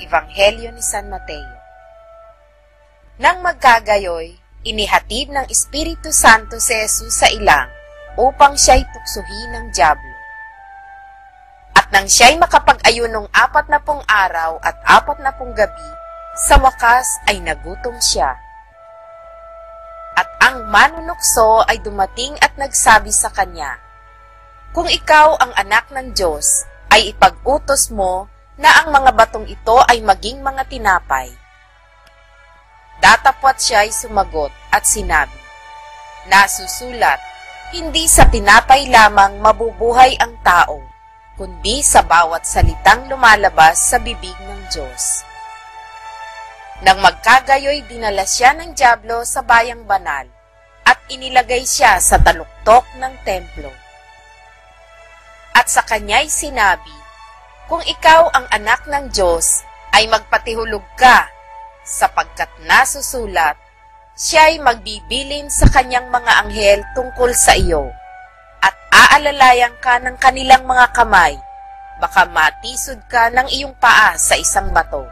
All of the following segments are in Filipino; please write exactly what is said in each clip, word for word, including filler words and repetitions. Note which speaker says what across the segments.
Speaker 1: Ebanghelyo ni San Mateo. Nang magkagayoy, inihatid ng Espiritu Santo si Jesus sa ilang upang siya'y tuksohin ng dyablo. At nang siya'y makapag-ayunong apat na pung araw at apat na pung gabi, sa wakas ay nagutom siya. At ang manunukso ay dumating at nagsabi sa kanya, "Kung ikaw ang anak ng Diyos, ay ipag-utos mo na ang mga batong ito ay maging mga tinapay." Datapwat siya ay sumagot at sinabi, "Nasusulat, hindi sa tinapay lamang mabubuhay ang tao, kundi sa bawat salitang lumalabas sa bibig ng Diyos." Nang magkagayoy, dinala siya ng dyablo sa bayang banal at inilagay siya sa taluktok ng templo. At sa kanya'y sinabi, "Kung ikaw ang anak ng Diyos, ay magpatihulog ka, sapagkat nasusulat, siya'y magbibilin sa kanyang mga anghel tungkol sa iyo, at aalalayan ka ng kanilang mga kamay, baka matisod ka ng iyong paa sa isang bato."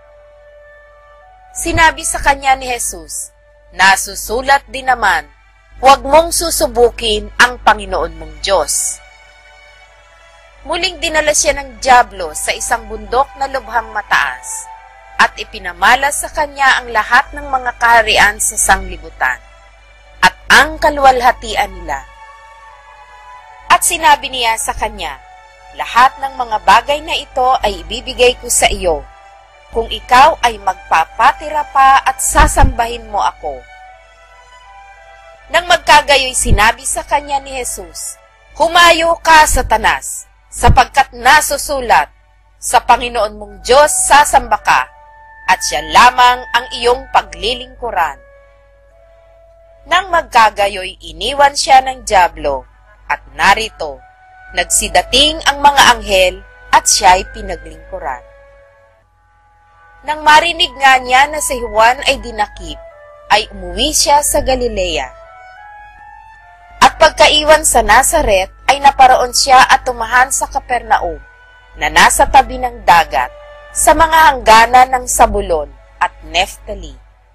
Speaker 1: Sinabi sa kanya ni Jesus, "Nasusulat din naman, huwag mong susubukin ang Panginoon mong Diyos." Muling dinala siya ng dyablo sa isang bundok na lubhang mataas, at ipinamala sa kanya ang lahat ng mga kaharian sa sanglibutan, at ang kaluwalhatian nila. At sinabi niya sa kanya, "Lahat ng mga bagay na ito ay ibibigay ko sa iyo, kung ikaw ay magpapatira pa at sasambahin mo ako." Nang magkagayoy, sinabi sa kanya ni Jesus, "Humayo ka, Satanas, sapagkat nasusulat, sa Panginoon mong Diyos sasamba ka, at siya lamang ang iyong paglilingkuran." Nang magkagayoy, iniwan siya ng dyablo, at narito, nagsidating ang mga anghel, at siya'y pinaglingkuran. Nang marinig nga niya na si Juan ay dinakip, ay umuwi siya sa Galilea. At pagkaiwan sa Nazaret, ay naparoon siya at tumahan sa Capernaum, na nasa tabi ng dagat, sa mga hangganan ng Zabulon at Neftali,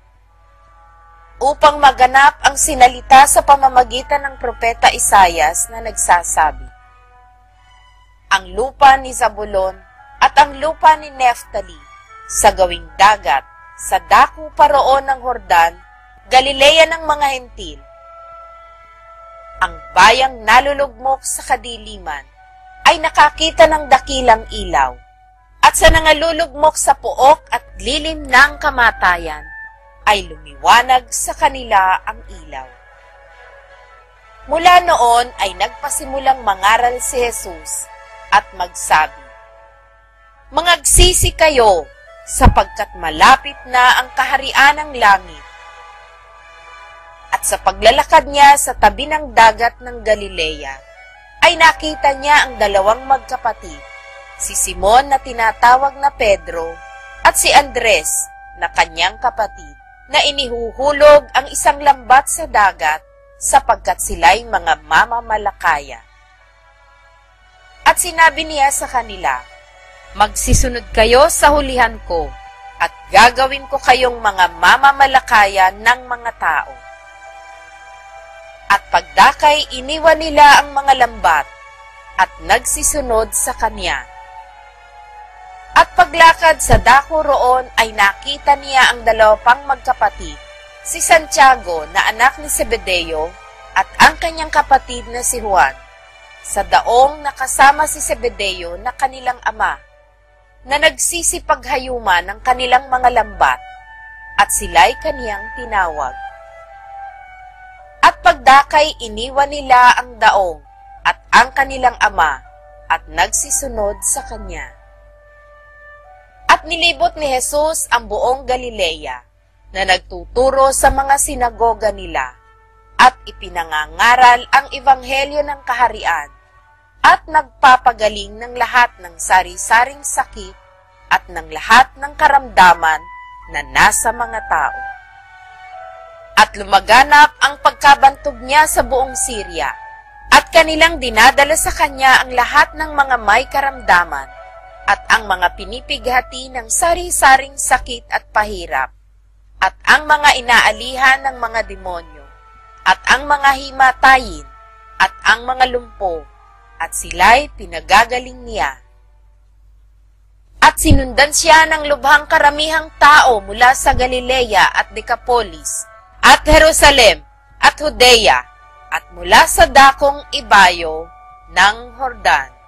Speaker 1: upang maganap ang sinalita sa pamamagitan ng propeta Isaias na nagsasabi, "Ang lupa ni Zabulon at ang lupa ni Neftali, sa gawing dagat, sa dako paroon ng Hordan, Galilea ng mga hentil. Ang bayang nalulugmok sa kadiliman ay nakakita ng dakilang ilaw, at sa nangalulugmok sa pook at lilim ng kamatayan ay lumiwanag sa kanila ang ilaw." Mula noon ay nagpasimulang mangaral si Jesus at magsabi, "Mangagsisi kayo, sapagkat malapit na ang kaharian ng langit." At sa paglalakad niya sa tabi ng dagat ng Galilea, ay nakita niya ang dalawang magkapatid, si Simon na tinatawag na Pedro, at si Andres na kanyang kapatid, na inihuhulog ang isang lambat sa dagat, sapagkat sila'y mga mamamalakaya. At sinabi niya sa kanila, "Magsisunod kayo sa hulihan ko, at gagawin ko kayong mga mamamalakaya ng mga tao." At pagdakay, iniwan nila ang mga lambat, at nagsisunod sa kanya. At paglakad sa dako roon, ay nakita niya ang dalawa pang magkapatid, si Santiago na anak ni Zebedeo, at ang kanyang kapatid na si Juan, sa daong nakasama si Zebedeo na kanilang ama, na nagsisipaghayuma ng kanilang mga lambat, at sila'y kaniyang tinawag. At pagdakay, iniwan nila ang daong at ang kanilang ama, at nagsisunod sa kanya. At nilibot ni Jesus ang buong Galilea, na nagtuturo sa mga sinagoga nila, at ipinangangaral ang ebanghelyo ng kaharian, at nagpapagaling ng lahat ng sari-saring sakit at ng lahat ng karamdaman na nasa mga tao. At lumaganap ang pagkabantog niya sa buong Syria, at kanilang dinadala sa kanya ang lahat ng mga may karamdaman, at ang mga pinipighati ng sari-saring sakit at pahirap, at ang mga inaalihan ng mga demonyo, at ang mga himatayin, at ang mga lumpo, at sila'y pinagagaling niya. At sinundan siya ng lubhang karamihang tao mula sa Galilea at Decapolis, at Jerusalem, at Judea, at mula sa dakong ibayo ng Jordan.